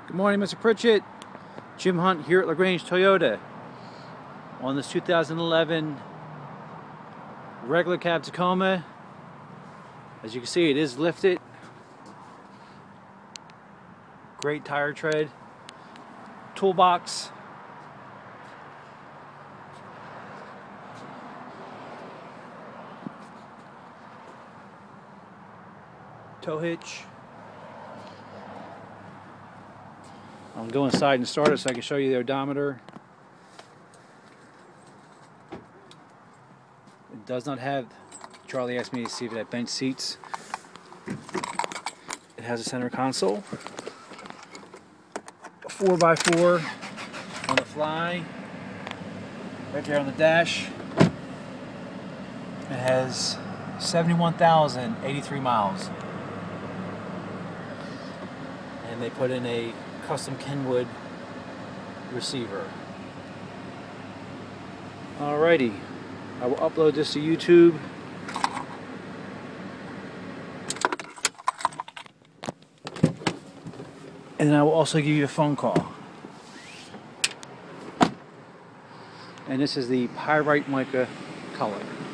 Good morning, Mr. Pritchett. Jim Hunt here at LaGrange Toyota on this 2011 regular cab Tacoma. As you can see, it is lifted. Great tire tread. Toolbox. Tow hitch. I'll go inside and start it so I can show you the odometer. It does not have, Charlie asked me to see if it had bench seats. It has a center console. A 4x4 on the fly. Right there on the dash. It has 71,083 miles. And they put in a custom Kenwood receiver. Alrighty, I will upload this to YouTube. And then I will also give you a phone call. And this is the pyrite mica color.